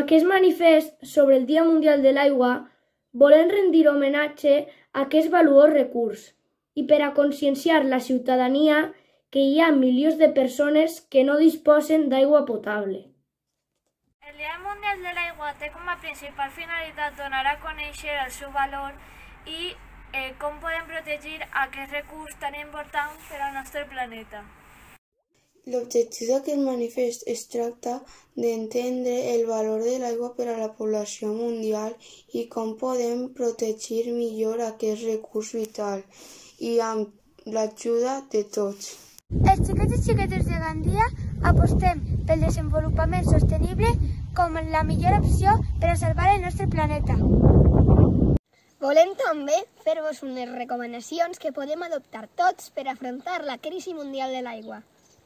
aquest manifest sobre el Dia Mundial de l'Aigua volem rendir homenatge a aquest valuós recurs i per a conscienciar la ciutadania que hi ha milions de persones que no disposen d'aigua potable. El Dia Mundial de l'Aigua té com a principal finalitat donar a conèixer el seu valor i com podem protegir aquest recurs tan important per al nostre planeta. L'objectiu d'aquest manifest es tracta d'entendre el valor de l'aigua per a la població mundial i com podem protegir millor aquest recurs vital i amb l'ajuda de tots. Els xiquets i xiquetes de Gandia apostem pel desenvolupament sostenible com la millor opció per a salvar el nostre planeta. Volem també fer-vos unes recomanacions que podem adoptar tots per afrontar la crisi mundial de l'aigua.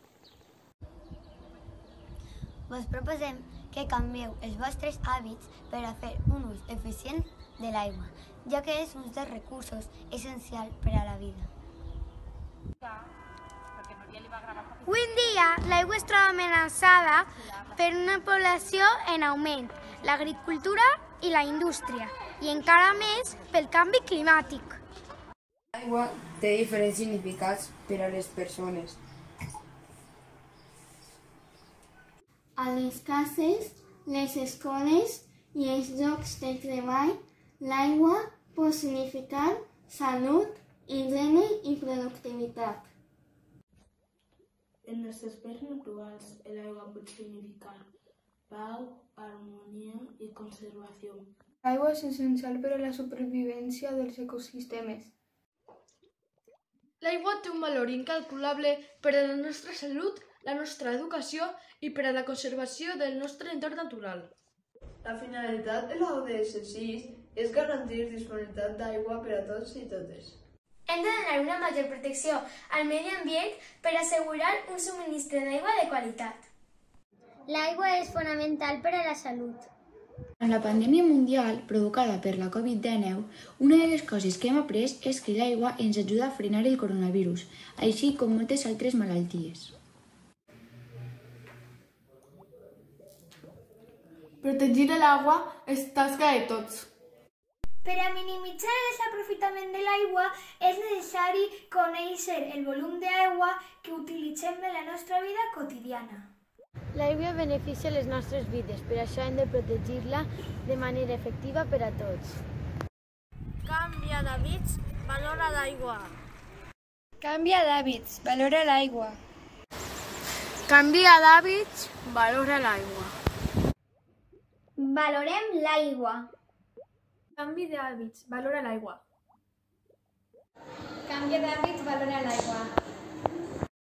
Vos proposem que canvieu els vostres hàbits per a fer un ús eficient de l'aigua, ja que és un dels recursos essencials per a la vida. Avui en dia, l'aigua es troba amenaçada per una població en augment, l'agricultura i la indústria, i encara més pel canvi climàtic. L'aigua té diferents significats per a les persones. A les cases, les escoles i els llocs de treball, l'aigua pot significar salut, higiene i productivitat. En els espais naturals, l'aigua pot significar pau, harmonia i conservació. L'aigua és essencial per a la supervivència dels ecosistemes. L'aigua té un valor incalculable per a la nostra salut, la nostra educació i per a la conservació del nostre entorn natural. La finalitat de la ODS 6 és garantir disponibilitat d'aigua per a tots i totes. Hem de donar una major protecció al medi ambient per assegurar un subministre d'aigua de qualitat. L'aigua és fonamental per a la salut. En la pandèmia mundial provocada per la Covid-19, una de les coses que hem après és que l'aigua ens ajuda a frenar el coronavirus, així com moltes altres malalties. Protegir l'aigua és tasca de tots. Per a minimitzar el desaprofitament de l'aigua és necessari conèixer el volum d'aigua que utilitzem en la nostra vida quotidiana. L'aigua beneficia les nostres vides, per això hem de protegir-la de manera efectiva per a tots. Canvia d'hàbits, valora l'aigua. Canvia d'hàbits, valora l'aigua. Canvia d'hàbits, valora l'aigua. Valorem l'aigua. Canvi d'hàbits, valora l'aigua. Canvia d'hàbits, valora l'aigua.